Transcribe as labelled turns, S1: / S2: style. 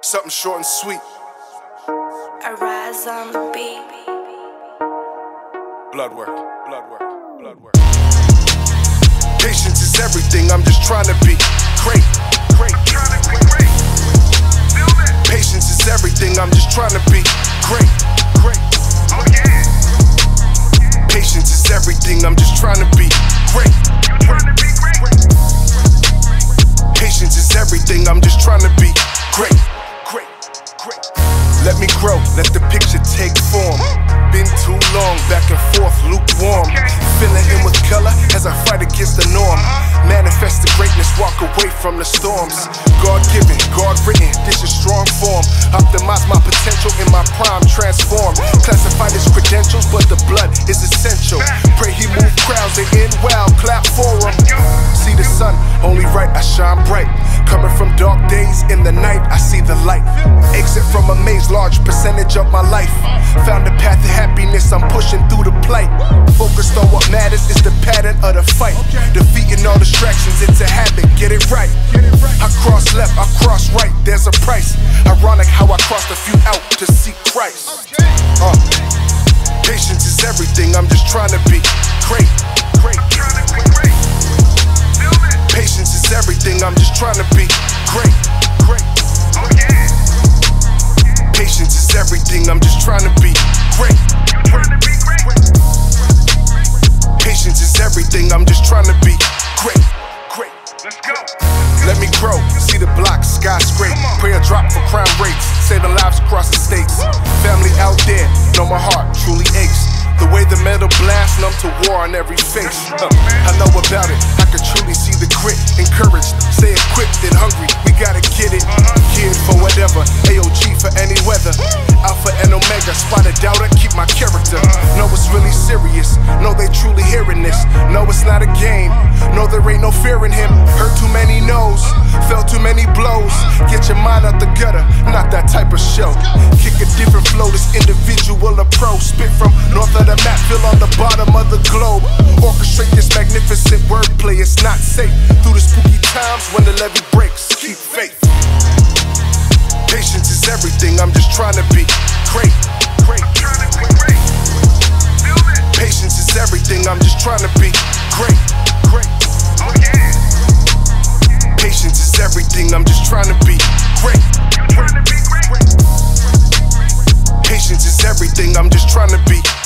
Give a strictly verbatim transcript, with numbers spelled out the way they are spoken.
S1: Something short and sweet.
S2: Arise on the beat.
S1: Blood work, blood work, blood work. Patience is everything, I'm just trying to be great, great. Patience is everything, I'm just trying to be great, great. Patience is everything, I'm just trying to be great. Patience is everything, I'm just trying to be great, great, great. Let me grow, let the picture take form. Been too long, back and forth, lukewarm. Filling in with color as I fight against the norm. Manifest the greatness, walk away from the storms. God-given, God-written, this is strong form. Optimize my potential in my prime, transform. Classified as credentials, but the blood is essential. Pray he move crowds, they end well, clap for him. See the sun, only right, I shine bright. Coming from dark days, in the night, I see the light. Exit from a maze, large percentage of my life. Found a path to happiness, I'm pushing through the plight. Focused on what matters is the pattern of the fight. Defeating all distractions, it's a habit, get it right. I cross left, I cross right, there's a price. Ironic how I crossed a few out to see Christ. Uh, patience is everything, I'm just trying to be great, great. Patience is everything, I'm just trying to be great, great. Patience is everything, I'm just trying to be great. Patience is everything, I'm just trying to be great, great. Let's go. Let me grow, see the block, skyscrape. Prayer drop for crime rates, saving lives across the states. Family out there, know my heart truly aches. The way the metal blast, numb to war on every face. uh, I know about it, I can truly see the grit. Encouraged, stay equipped and hungry, we gotta get it. Kid for whatever, A O G for any weather. Alpha and Omega, spot a doubter, keep my character. Know it's really serious, know they truly hearing this. No, it's not a game, no there ain't no fear in him. Heard too many no's, felt too many blows. Get your mind out the gutter, not that type of show. Kick a different flow, this individual a pro. Spit from north of the map, feel on the bottom of the globe. Orchestrate this magnificent wordplay, it's not safe. Through the spooky times when the levee breaks, keep faith. Patience is everything, I'm just trying to be great, great. Patience is everything, I'm just trying to be great, great. Patience is everything, I'm just trying to be great. Patience is everything, I'm just trying to be